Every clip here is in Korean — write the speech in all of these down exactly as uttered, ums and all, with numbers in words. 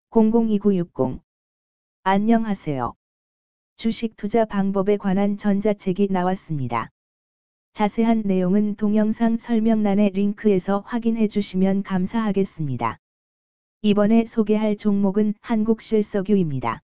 공공이구육공. 안녕하세요. 주식 투자 방법에 관한 전자책이 나왔습니다. 자세한 내용은 동영상 설명란의 링크에서 확인해 주시면 감사하겠습니다. 이번에 소개할 종목은 한국실석유입니다.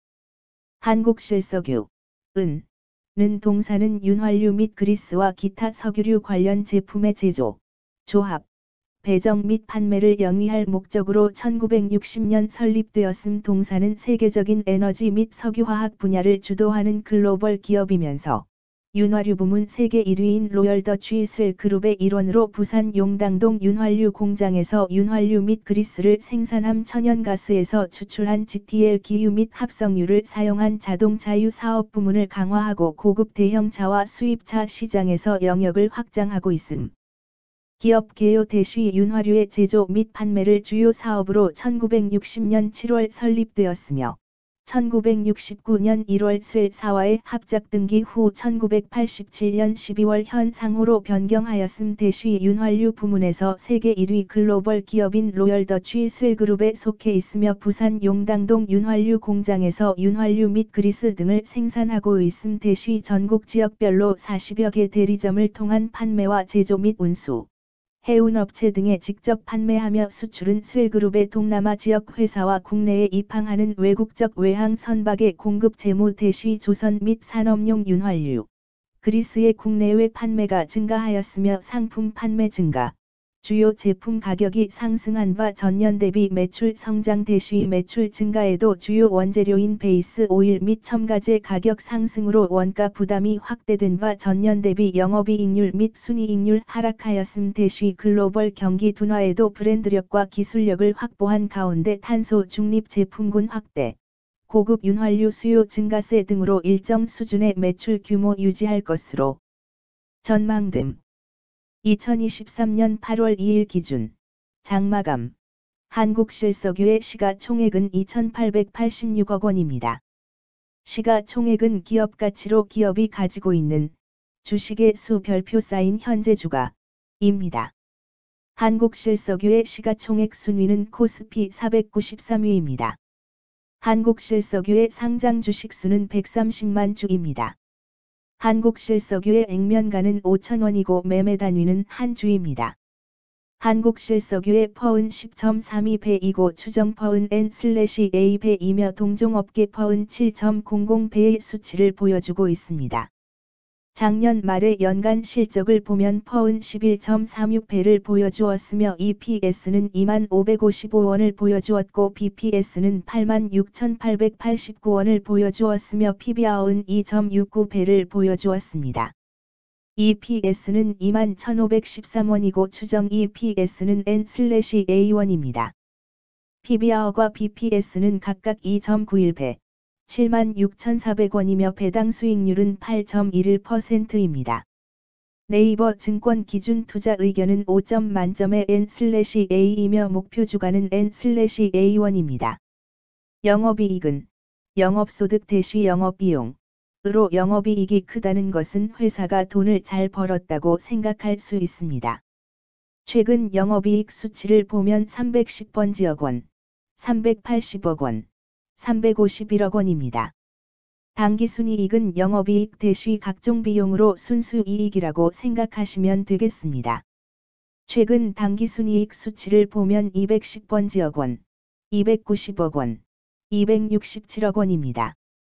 한국실석유, 은, 는 동사는 윤활유 및 그리스와 기타 석유류 관련 제품의 제조, 조합, 배정 및 판매를 영위할 목적으로 천구백육십 년 설립되었음. 동사는 세계적인 에너지 및 석유화학 분야를 주도하는 글로벌 기업이면서 윤활유 부문 세계 일 위인 로열 더치 쉘 그룹의 일원으로 부산 용당동 윤활유 공장에서 윤활유 및 그리스를 생산함. 천연가스에서 추출한 지티엘 기유 및 합성유를 사용한 자동차유 사업 부문을 강화하고 고급 대형차와 수입차 시장에서 영역을 확장하고 있음. 기업 개요 대쉬 윤활유의 제조 및 판매를 주요 사업으로 천구백육십 년 칠월 설립되었으며 천구백육십구 년 일월 쉘사와의 합작 등기 후 천구백팔십칠 년 십이월 현 상호로 변경하였음. 대쉬 윤활유 부문에서 세계 일 위 글로벌 기업인 로열 더치 쉘 그룹에 속해 있으며 부산 용당동 윤활유 공장에서 윤활유 및 그리스 등을 생산하고 있음. 대쉬 전국 지역별로 사십여 개 대리점을 통한 판매와 제조 및 운수, 해운업체 등에 직접 판매하며 수출은 쉘그룹의 동남아 지역 회사와 국내에 입항하는 외국적 외항 선박의 공급 재무. 대쉬 조선 및 산업용 윤활유, 그리스의 국내외 판매가 증가하였으며 상품 판매 증가, 주요 제품 가격이 상승한 바 전년 대비 매출 성장. 대쉬 매출 증가에도 주요 원재료인 베이스 오일 및 첨가제 가격 상승으로 원가 부담이 확대된 바 전년 대비 영업이익률 및 순이익률 하락하였음. 대쉬 글로벌 경기 둔화에도 브랜드력과 기술력을 확보한 가운데 탄소 중립 제품군 확대, 고급 윤활유 수요 증가세 등으로 일정 수준의 매출 규모 유지할 것으로 전망됨. 이천이십삼 년 팔월 이일 기준 장마감 한국실석유의 시가총액은 이천팔백팔십육억 원입니다. 시가총액은 기업가치로 기업이 가지고 있는 주식의 수 별표 쌓인 현재 주가입니다. 한국실석유의 시가총액 순위는 코스피 사백구십삼 위입니다. 한국실석유의 상장 주식수는 백삼십만 주입니다. 한국실석유의 액면가는 오천 원이고 매매 단위는 한 주입니다. 한국실석유의 퍼은 십 점 삼이 배이고 추정 퍼은 엔 에이 배이며 동종업계 퍼은 칠 점 공공 배의 수치를 보여주고 있습니다. 작년 말의 연간 실적을 보면 퍼은 십일 점 삼육 배를 보여주었으며 이피에스는 이만 오백오십오 원을 보여주었고 비피에스는 팔만 육천팔백팔십구 원을 보여주었으며 피비알은 이 점 육구 배를 보여주었습니다. 이피에스는 이만 천오백십삼 원이고 추정 이피에스는 엔 에이 원입니다. 피비알과 비피에스는 각각 이 점 구일 배, 칠만 육천사백 원이며 배당 수익률은 팔 점 일일 퍼센트입니다. 네이버 증권 기준 투자 의견은 오 점 만점의 엔 에이이며 목표 주가는 엔 에이 원입니다. 영업이익은 영업소득 대쉬 영업비용으로 영업이익이 크다는 것은 회사가 돈을 잘 벌었다고 생각할 수 있습니다. 최근 영업이익 수치를 보면 삼백십 번지억 원, 삼백팔십억 원, 삼백오십일억 원입니다. 당기순이익은 영업이익 대쉬 각종 비용으로 순수이익이라고 생각하시면 되겠습니다. 최근 당기순이익 수치를 보면 이백십 번지억 원, 이백구십억 원, 이백육십칠억 원입니다.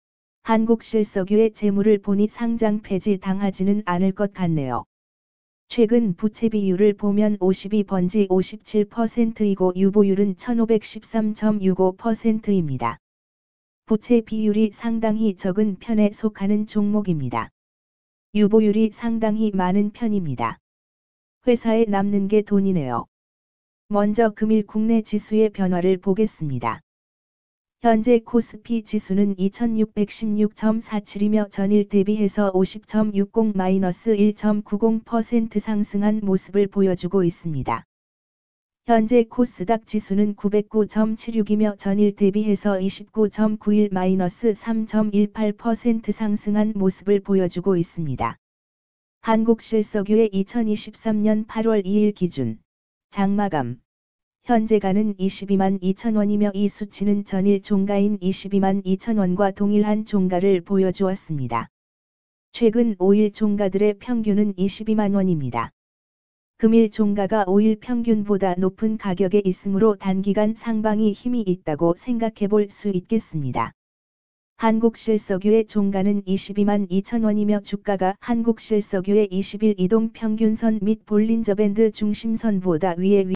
한국실석유의 재물을 보니 상장 폐지 당하지는 않을 것 같네요. 최근 부채 비율을 보면 오십이 번지 오십칠 퍼센트이고 유보율은 천오백십삼 점 육오 퍼센트입니다. 부채 비율이 상당히 적은 편에 속하는 종목입니다. 유보율이 상당히 많은 편입니다. 회사에 남는 게 돈이네요. 먼저 금일 국내 지수의 변화를 보겠습니다. 현재 코스피 지수는 이천육백십육 점 사칠이며 전일 대비해서 오십 점 육십 마이너스 일 점 구십 퍼센트 상승한 모습을 보여주고 있습니다. 현재 코스닥 지수는 구백구 점 칠육이며 전일 대비해서 이십구 점 구일 마이너스 삼 점 일팔 퍼센트 상승한 모습을 보여주고 있습니다. 한국실석유의 이천이십삼 년 팔월 이일 기준 장마감 현재가는 이십이만 이천 원이며 이 수치는 전일 종가인 이십이만 이천 원과 동일한 종가를 보여주었습니다. 최근 오 일 종가들의 평균은 이십이만 원입니다. 금일 종가가 오 일 평균보다 높은 가격에 있으므로 단기간 상방이 힘이 있다고 생각해 볼 수 있겠습니다. 한국실석유의 종가는 이십이만 이천 원이며 주가가 한국실석유의 이십 일 이동 평균선 및 볼린저밴드 중심선보다 위에